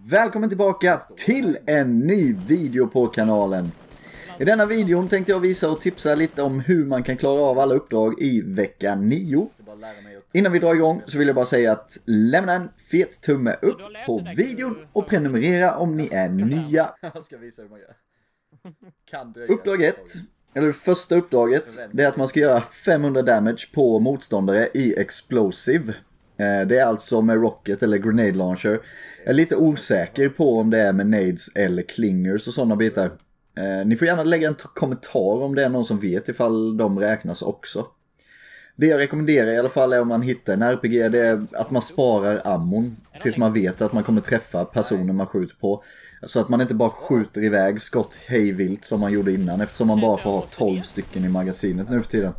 Välkommen tillbaka till en ny video på kanalen. I denna videon tänkte jag visa och tipsa lite om hur man kan klara av alla uppdrag i vecka 9. Innan vi drar igång så vill jag bara säga att lämna en fet tumme upp på videon och prenumerera om ni är nya. Jag ska visa hur man gör. Uppdrag 1, eller det första uppdraget, det är att man ska göra 500 damage på motståndare i Explosive. Det är alltså med Rocket eller Grenade Launcher. Jag är lite osäker på om det är med Nades eller Clingers och sådana bitar. Ni får gärna lägga en kommentar om det är någon som vet ifall de räknas också. Det jag rekommenderar i alla fall är om man hittar en RPG, det är att man sparar ammon tills man vet att man kommer träffa personen man skjuter på. Så att man inte bara skjuter iväg skott hejvilt som man gjorde innan, eftersom man bara får ha 12 stycken i magasinet nu för tiden.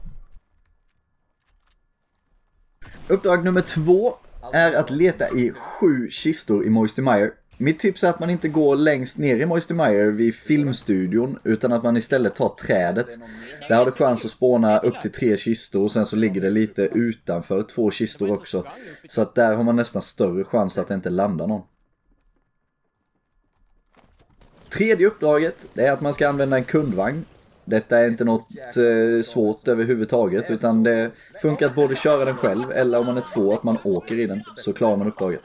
Uppdrag nummer 2 är att leta i 7 kistor i Moisty Mire. Mitt tips är att man inte går längst ner i Moisty Mire vid filmstudion, utan att man istället tar trädet. Där har du chans att spåna upp till 3 kistor och sen så ligger det lite utanför 2 kistor också. Så att där har man nästan större chans att det inte landar någon. Tredje uppdraget är att man ska använda en kundvagn. Detta är inte något svårt överhuvudtaget, utan det funkar att både köra den själv eller om man är 2 att man åker i den, så klarar man uppdraget.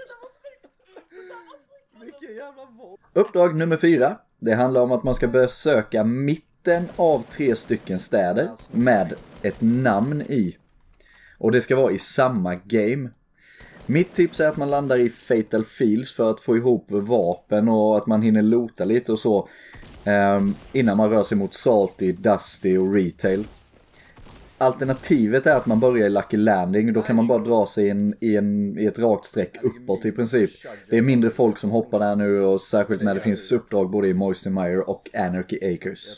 Uppdrag nummer 4, det handlar om att man ska besöka mitten av 3 stycken städer med ett namn i. Och det ska vara i samma game. Mitt tips är att man landar i Fatal Fields för att få ihop vapen och att man hinner loota lite och så. Innan man rör sig mot Salty, Dusty och Retail. Alternativet är att man börjar i Lucky Landing. Då kan man bara dra sig i ett rakt streck uppåt i princip. Det är mindre folk som hoppar där nu, och särskilt när det finns uppdrag både i Moisty Mire och Anarchy Acres.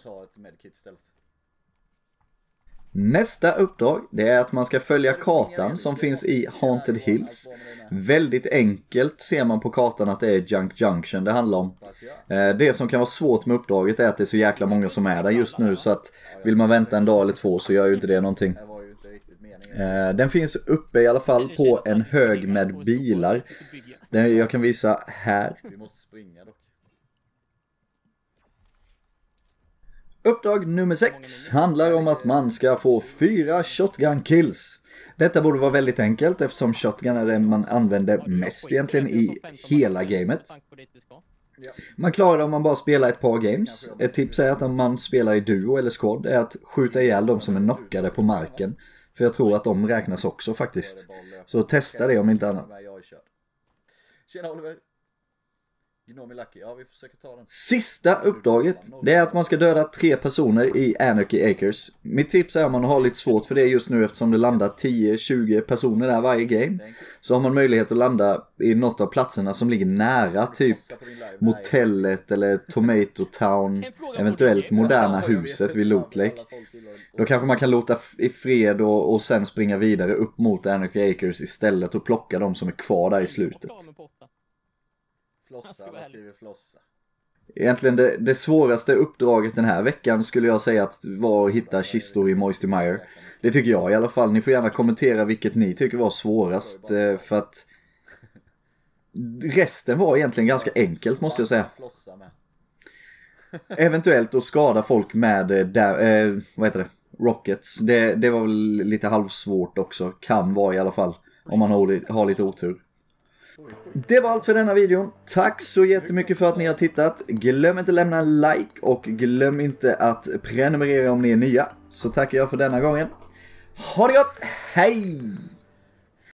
Nästa uppdrag, det är att man ska följa kartan som finns i Haunted Hills. Väldigt enkelt ser man på kartan att det är Junk Junction det handlar om. Det som kan vara svårt med uppdraget är att det är så jäkla många som är där just nu, så att vill man vänta en dag eller 2 så gör ju inte det någonting. Den finns uppe i alla fall på en hög med bilar. Jag kan visa här. Uppdrag nummer 6 handlar om att man ska få 4 shotgun kills. Detta borde vara väldigt enkelt eftersom shotgun är det man använder mest egentligen i hela gamet. Man klarar det om man bara spelar ett par games. Ett tips är att om man spelar i duo eller squad är att skjuta ihjäl de som är knockade på marken. För jag tror att de räknas också faktiskt. Så testa det om inte annat. Tjena Oliver. Ja, vi försöker ta den. Sista uppdraget, det är att man ska döda 3 personer i Anarchy Acres. Mitt tips är om man har lite svårt för det just nu eftersom det landar 10-20 personer där varje game. Så har man möjlighet att landa i något av platserna som ligger nära, typ motellet eller Tomato Town, eventuellt moderna huset vid Loot Lake. Då kanske man kan låta i fred och sen springa vidare upp mot Anarchy Acres istället och plocka de som är kvar där i slutet. Flossa, alla skriver flossa. Egentligen det svåraste uppdraget den här veckan skulle jag säga att var att hitta kistor i Moisty Mire. Det tycker jag i alla fall. Ni får gärna kommentera vilket ni tycker var svårast, för att resten var egentligen ganska enkelt måste jag säga. Eventuellt att skada folk med vad heter det? Rockets. Det var väl lite halvsvårt också. Kan vara i alla fall om man har lite otur. Det var allt för denna videon. Tack så jättemycket för att ni har tittat. Glöm inte att lämna en like och glöm inte att prenumerera om ni är nya. Så tackar jag för denna gången. Ha det gott, hej!